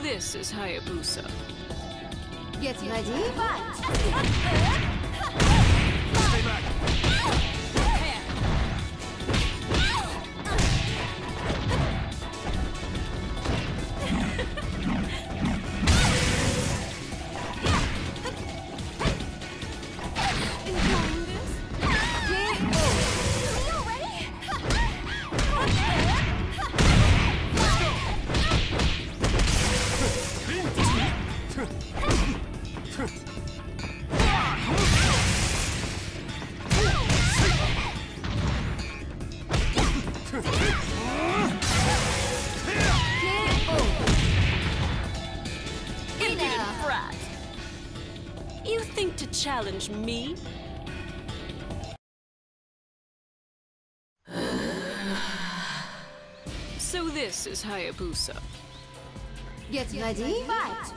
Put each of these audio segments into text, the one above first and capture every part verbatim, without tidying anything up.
this is Hayabusa. Get ready, fight! Stay back! You think to challenge me? So this is Hayabusa. Get ready, fight!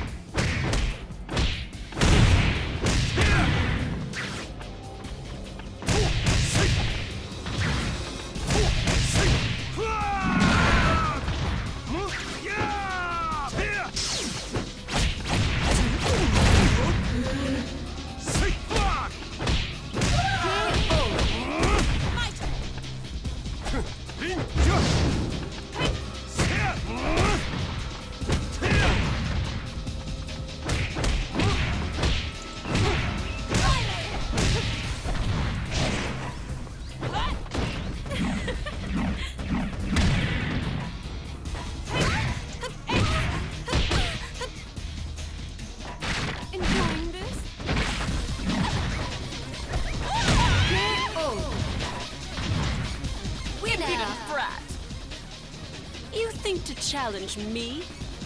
You think to challenge me?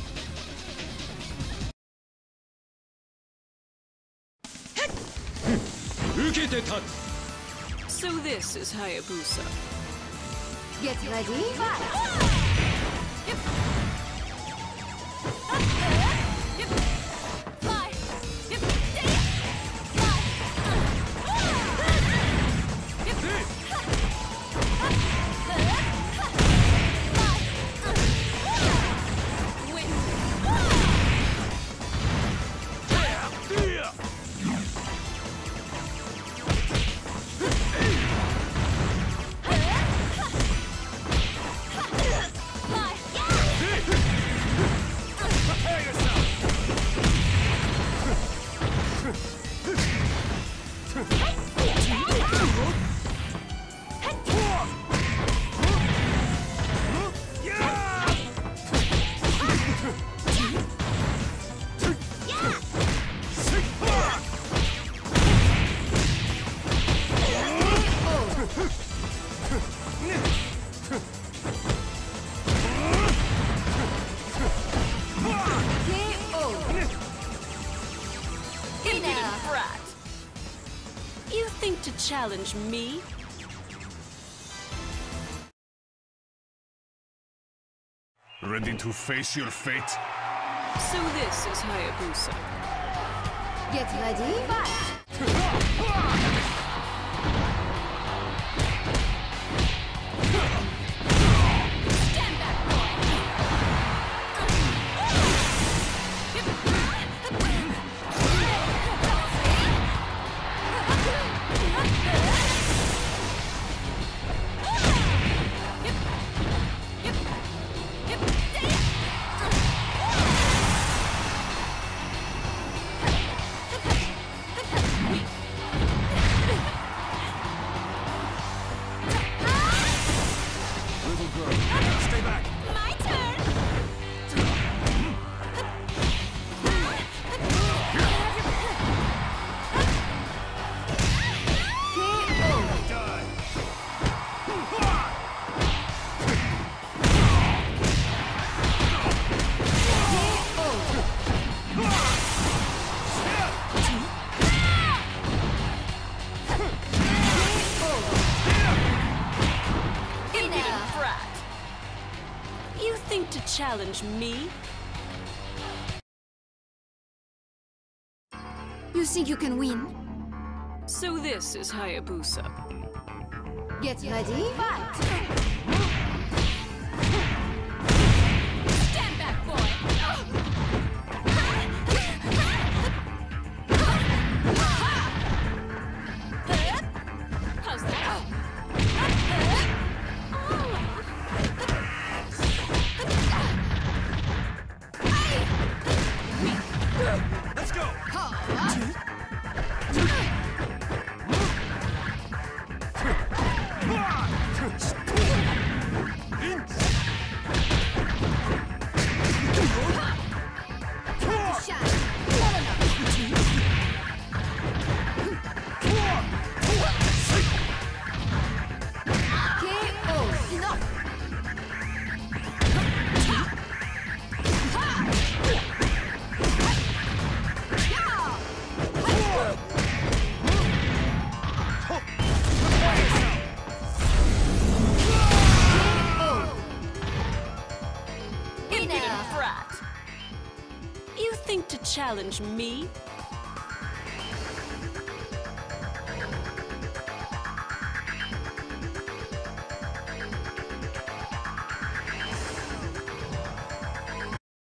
So this is Hayabusa. Get ready, fight! You think to challenge me? Ready to face your fate? So this is Hayabusa. Get ready, fight! Stay back! My turn! You think to challenge me? You think you can win? So this is Hayabusa. Get ready, fight! Stand back, boy! challenge me?